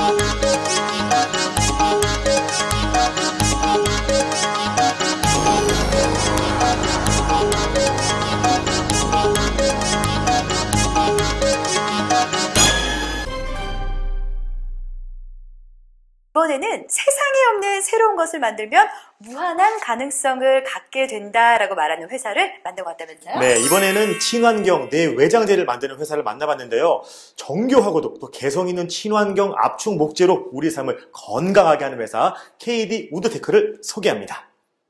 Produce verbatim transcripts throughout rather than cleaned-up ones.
이번에는 세상에 없는 새로운 것을 만들면 무한한 가능성을 갖게 된다라고 말하는 회사를 만들어왔다면서요? 네, 이번에는 친환경 내외장재를 만드는 회사를 만나봤는데요. 정교하고도 또 개성 있는 친환경 압축 목재로 우리 삶을 건강하게 하는 회사 케이디 우드테크를 소개합니다.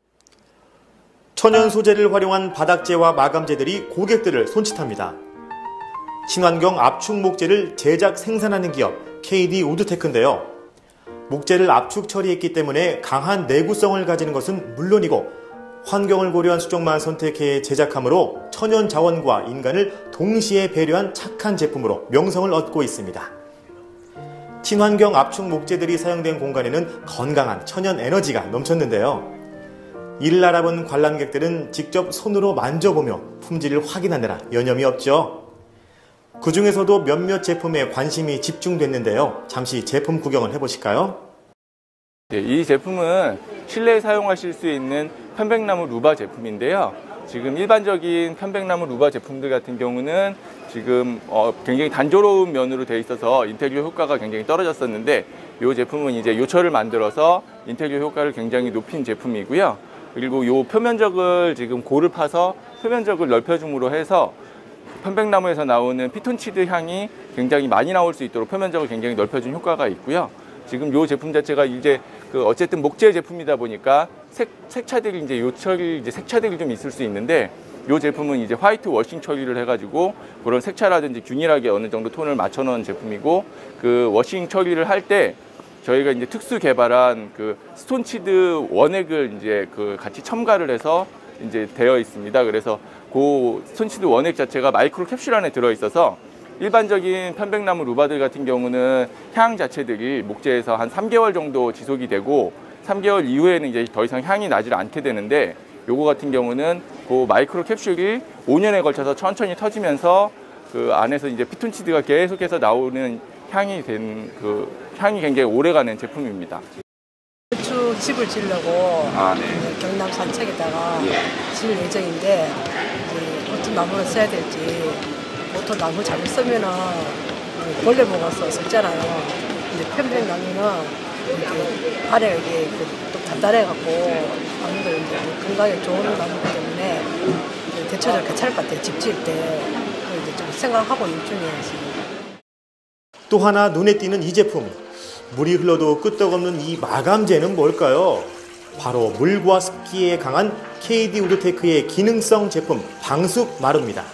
천연 소재를 활용한 바닥재와 마감재들이 고객들을 손짓합니다. 친환경 압축 목재를 제작 생산하는 기업 케이디 우드테크인데요. 목재를 압축 처리했기 때문에 강한 내구성을 가지는 것은 물론이고 환경을 고려한 수종만 선택해 제작하므로 천연 자원과 인간을 동시에 배려한 착한 제품으로 명성을 얻고 있습니다. 친환경 압축 목재들이 사용된 공간에는 건강한 천연 에너지가 넘쳤는데요. 이를 알아본 관람객들은 직접 손으로 만져보며 품질을 확인하느라 여념이 없죠. 그 중에서도 몇몇 제품에 관심이 집중됐는데요. 잠시 제품 구경을 해보실까요? 네, 이 제품은 실내에 사용하실 수 있는 편백나무 루바 제품인데요. 지금 일반적인 편백나무 루바 제품들 같은 경우는 지금 어, 굉장히 단조로운 면으로 되어 있어서 인테리어 효과가 굉장히 떨어졌었는데 이 제품은 이제 요철을 만들어서 인테리어 효과를 굉장히 높인 제품이고요. 그리고 이 표면적을 지금 골을 파서 표면적을 넓혀줌으로 해서 편백나무에서 나오는 피톤치드 향이 굉장히 많이 나올 수 있도록 표면적을 굉장히 넓혀준 효과가 있고요. 지금 이 제품 자체가 이제 그 어쨌든 목재 제품이다 보니까 색, 색차들이 이제 요철 이제 색차들이 좀 있을 수 있는데 이 제품은 이제 화이트 워싱 처리를 해가지고 그런 색차라든지 균일하게 어느 정도 톤을 맞춰 놓은 제품이고 그 워싱 처리를 할 때 저희가 이제 특수 개발한 그 스톤치드 원액을 이제 그 같이 첨가를 해서 이제 되어 있습니다. 그래서 그 스톤치드 원액 자체가 마이크로 캡슐 안에 들어 있어서 일반적인 편백나무 루바들 같은 경우는 향 자체들이 목재에서 한 삼 개월 정도 지속이 되고 삼 개월 이후에는 이제 더 이상 향이 나질 않게 되는데 요거 같은 경우는 그 마이크로 캡슐이 오 년에 걸쳐서 천천히 터지면서 그 안에서 이제 피톤치드가 계속해서 나오는 향이 된 그 향이 굉장히 오래가는 제품입니다. 건축 집을 지으려고 아, 네. 경남 산책에다가 예. 지을 예정인데 이제 어떤 나무를 써야 될지 보통 나무 잘못 쓰면은 벌레 먹어서 썩잖아요. 근데 편백나무는 이렇게 아래가 이게 또 단단해갖고 아무도 이제 건강에 좋은 나무기 때문에 대체적으로 괜찮을 것 같아요. 집 지을 때 이제 좀 생각하고 있는 중이에요 지금. 또 하나 눈에 띄는 이 제품. 물이 흘러도 끄떡없는 이 마감재는 뭘까요? 바로 물과 습기에 강한 케이디 우드테크의 기능성 제품 방습 마루입니다.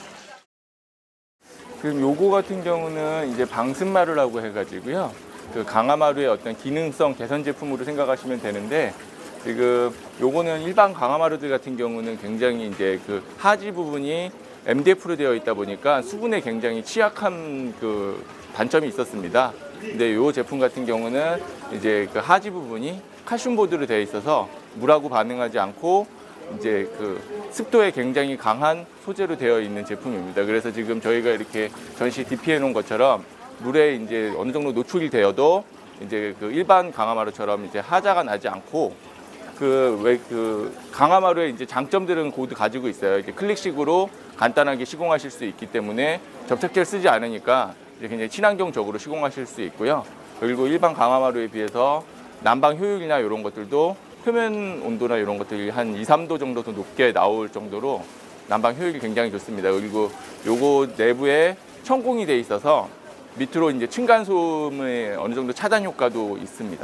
그럼 요거 같은 경우는 이제 방습마루라고 해가지고요. 그 강화마루의 어떤 기능성 개선 제품으로 생각하시면 되는데 지금 요거는 일반 강화마루들 같은 경우는 굉장히 이제 그 하지 부분이 엠디에프로 되어 있다 보니까 수분에 굉장히 취약한 그 단점이 있었습니다. 근데 이 제품 같은 경우는 이제 그 하지 부분이 칼슘 보드로 되어 있어서 물하고 반응하지 않고 이제 그 습도에 굉장히 강한 소재로 되어 있는 제품입니다. 그래서 지금 저희가 이렇게 전시 디피해 놓은 것처럼 물에 이제 어느 정도 노출이 되어도 이제 그 일반 강화마루처럼 이제 하자가 나지 않고 그 왜 그 강화마루의 이제 장점들은 고도 가지고 있어요. 이렇게 클릭식으로 간단하게 시공하실 수 있기 때문에 접착제를 쓰지 않으니까 이제 굉장히 친환경적으로 시공하실 수 있고요. 그리고 일반 강화마루에 비해서 난방 효율이나 이런 것들도 표면 온도나 이런 것들이 한 이, 삼 도 정도 더 높게 나올 정도로 난방 효율이 굉장히 좋습니다. 그리고 요거 내부에 천공이 돼 있어서 밑으로 이제 층간소음의 어느 정도 차단 효과도 있습니다.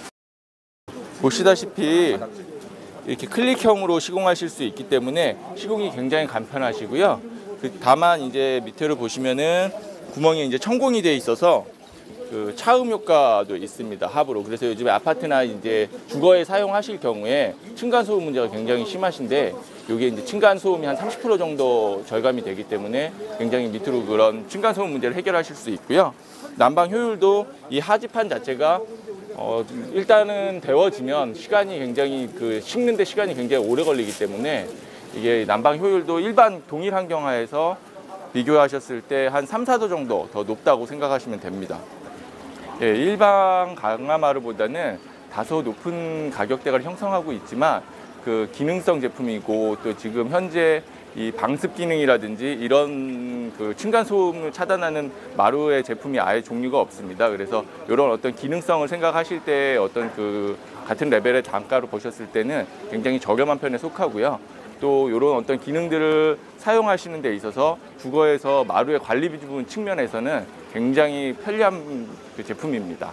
보시다시피 이렇게 클릭형으로 시공하실 수 있기 때문에 시공이 굉장히 간편하시고요. 다만 이제 밑으로 보시면은 구멍이 이제 천공이 돼 있어서 그 차음 효과도 있습니다. 합으로. 그래서 요즘에 아파트나 이제 주거에 사용하실 경우에 층간소음 문제가 굉장히 심하신데 이게 이제 층간소음이 한 삼십 퍼센트 정도 절감이 되기 때문에 굉장히 밑으로 그런 층간소음 문제를 해결하실 수 있고요. 난방 효율도 이 하지판 자체가 어 일단은 데워지면 시간이 굉장히 그 식는데 시간이 굉장히 오래 걸리기 때문에 이게 난방 효율도 일반 동일 환경 하에서 비교하셨을 때 한 삼, 사 도 정도 더 높다고 생각하시면 됩니다. 예, 일반 강화마루보다는 다소 높은 가격대를 형성하고 있지만 그 기능성 제품이고 또 지금 현재 이 방습 기능이라든지 이런 그 층간 소음을 차단하는 마루의 제품이 아예 종류가 없습니다. 그래서 이런 어떤 기능성을 생각하실 때 어떤 그 같은 레벨의 단가로 보셨을 때는 굉장히 저렴한 편에 속하고요. 또 이런 어떤 기능들을 사용하시는 데 있어서 주거에서 마루의 관리 부분 측면에서는 굉장히 편리한 그 제품입니다.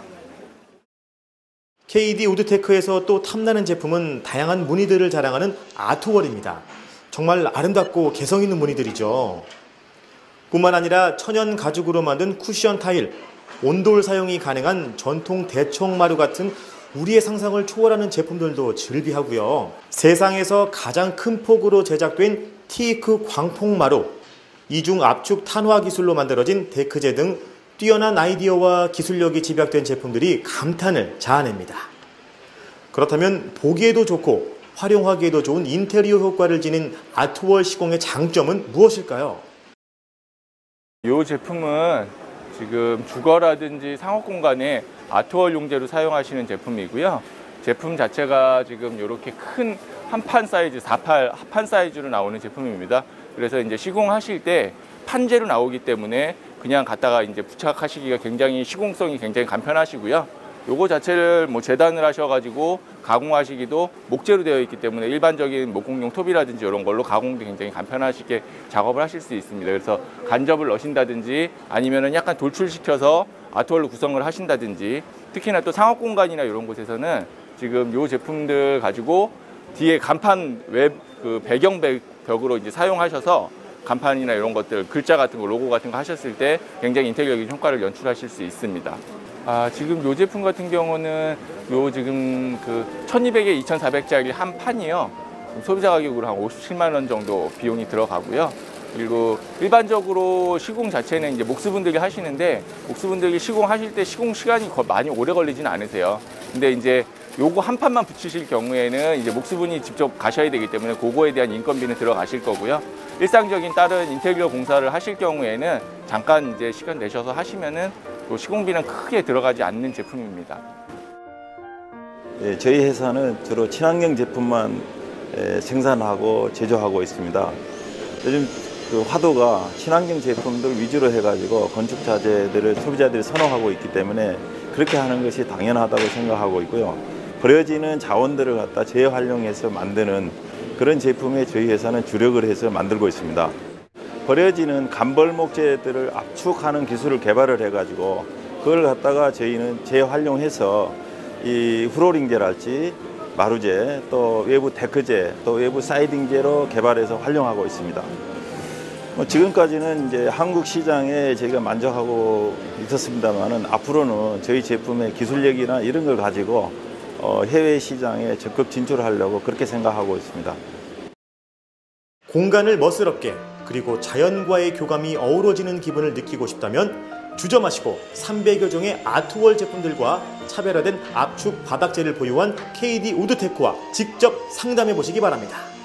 케이디 우드테크에서 또 탐나는 제품은 다양한 무늬들을 자랑하는 아트월입니다. 정말 아름답고 개성 있는 무늬들이죠. 뿐만 아니라 천연 가죽으로 만든 쿠션 타일, 온돌 사용이 가능한 전통 대청마루 같은 우리의 상상을 초월하는 제품들도 즐비하고요. 세상에서 가장 큰 폭으로 제작된 티이크 광폭마루, 이중 압축 탄화 기술로 만들어진 데크제 등 뛰어난 아이디어와 기술력이 집약된 제품들이 감탄을 자아냅니다. 그렇다면 보기에도 좋고 활용하기에도 좋은 인테리어 효과를 지닌 아트월 시공의 장점은 무엇일까요? 이 제품은 지금 주거라든지 상업 공간에 아트월 용재로 사용하시는 제품이고요. 제품 자체가 지금 이렇게 큰 한판 사이즈, 사팔 합판 사이즈로 나오는 제품입니다. 그래서 이제 시공하실 때 판재로 나오기 때문에 그냥 갖다가 이제 부착하시기가 굉장히 시공성이 굉장히 간편하시고요. 요거 자체를 뭐 재단을 하셔가지고 가공하시기도 목재로 되어 있기 때문에 일반적인 목공용 톱이라든지 이런 걸로 가공도 굉장히 간편하시게 작업을 하실 수 있습니다. 그래서 간접을 넣으신다든지 아니면은 약간 돌출시켜서 아트월로 구성을 하신다든지, 특히나 또 상업 공간이나 이런 곳에서는 지금 요 제품들 가지고 뒤에 간판 웹 그 배경 벽으로 이제 사용하셔서 간판이나 이런 것들, 글자 같은 거, 로고 같은 거 하셨을 때 굉장히 인테리어적인 효과를 연출하실 수 있습니다. 아, 지금 요 제품 같은 경우는 요 지금 그 천이백에 이천사백짜리 한 판이요. 소비자 가격으로 한 오십칠만 원 정도 비용이 들어가고요. 그리고 일반적으로 시공 자체는 이제 목수분들이 하시는데, 목수분들이 시공하실 때 시공 시간이 많이 오래 걸리지는 않으세요. 근데 이제 요거 한 판만 붙이실 경우에는 이제 목수분이 직접 가셔야 되기 때문에 그거에 대한 인건비는 들어가실 거고요. 일상적인 다른 인테리어 공사를 하실 경우에는 잠깐 이제 시간 내셔서 하시면은 또 시공비는 크게 들어가지 않는 제품입니다. 예, 저희 회사는 주로 친환경 제품만 예, 생산하고 제조하고 있습니다. 요즘 그 화도가 친환경 제품들 위주로 해가지고 건축 자재들을 소비자들이 선호하고 있기 때문에 그렇게 하는 것이 당연하다고 생각하고 있고요. 버려지는 자원들을 갖다 재활용해서 만드는 그런 제품에 저희 회사는 주력을 해서 만들고 있습니다. 버려지는 간벌 목재들을 압축하는 기술을 개발을 해가지고 그걸 갖다가 저희는 재활용해서 이 플로링재랄지 마루재, 또 외부 데크재, 또 외부 사이딩재로 개발해서 활용하고 있습니다. 뭐 지금까지는 이제 한국 시장에 저희가 만족하고 있었습니다만은 앞으로는 저희 제품의 기술력이나 이런 걸 가지고 어, 해외 시장에 적극 진출하려고 그렇게 생각하고 있습니다. 공간을 멋스럽게 그리고 자연과의 교감이 어우러지는 기분을 느끼고 싶다면 주저마시고 삼백여 종의 아트월 제품들과 차별화된 압축 바닥재를 보유한 케이디 우드테크와 직접 상담해 보시기 바랍니다.